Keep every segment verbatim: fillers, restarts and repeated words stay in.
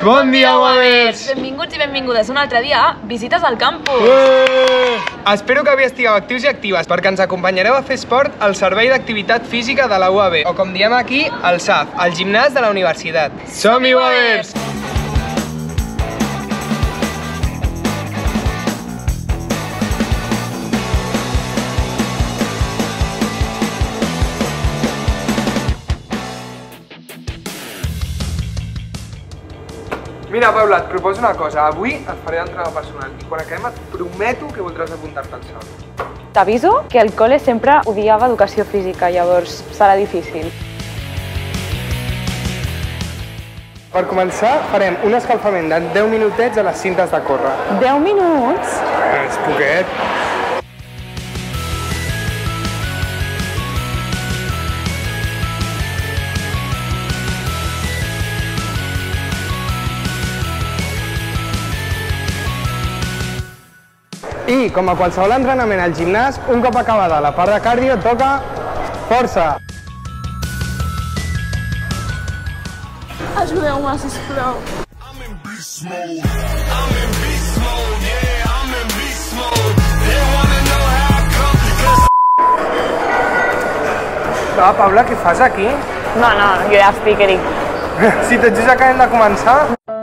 Bon dia, Wavers! Benvinguts i benvingudes un altre dia a Visites al Campus. Ué! Espero que avui estigueu actius i actives perquè ens acompanyareu a fer esport al Servei d'Activitat Física de la U A B, o com diem aquí, el S A F, el gimnàs de la universitat. Som-hi, Wavers! Mira, Paula, et proposo una cosa. Avui et faré d'entrenador personal i quan acabem et prometo que voldràs apuntar-te al S A F. T'aviso que al col·le sempre odiava educació física, llavors serà difícil. Per començar, farem un escalfament de deu minutets a les cintes de córrer. deu minuts? És poquet. I, com a qualsevol entrenament al gimnàs, un cop acabada la part de cardio, toca força. Ajudeu-me, sisplau. Va, Paula, què fas aquí? No, no, jo ja estic, Eric. Si tot just acabem de començar.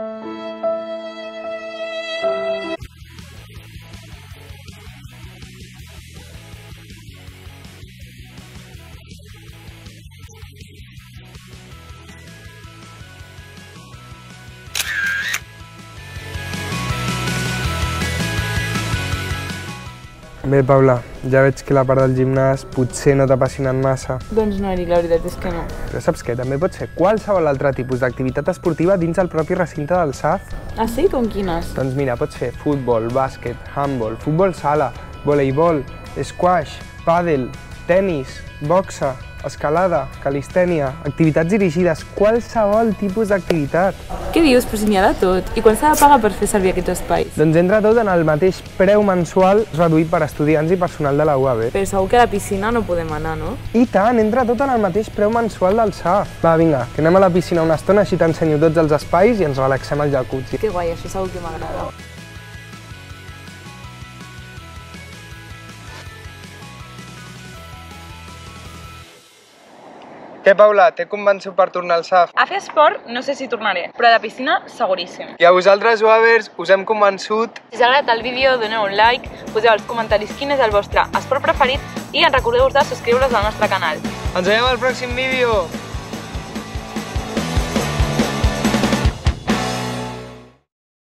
Bé, Paula, ja veig que la part del gimnàs potser no t'ha apassionat massa. Doncs no, Eric, la veritat és que no. Però saps què? També pot ser qualsevol altre tipus d'activitat esportiva dins el propi recinte del S A F. Ah, sí? Com quines? Doncs mira, pots fer futbol, bàsquet, handbol, futbol sala, voleibol, squash, pàdel, tenis, boxa, escalada, calistènia, activitats dirigides, qualsevol tipus d'activitat. Què dius? Però si n'hi ha de tot. I quan s'ha de pagar per fer servir aquests espais? Doncs entra tot en el mateix preu mensual reduït per estudiants i personal de la U A B. Però segur que a la piscina no podem anar, no? I tant, entra tot en el mateix preu mensual del S A F. Va, vinga, que anem a la piscina una estona, així t'ensenyo tots els espais i ens relaxem al jacuzzi. Que guai, això segur que m'agrada. Què, Paula, t'he convençut per tornar al S A F? A fer esport no sé si tornaré, però a la piscina seguríssim. I a vosaltres, Wavers, us hem convençut? Si us ha agradat el vídeo, doneu un like, poseu als comentaris quin és el vostre esport preferit i recordeu-vos de subscriure-us al nostre canal. Ens veiem al pròxim vídeo!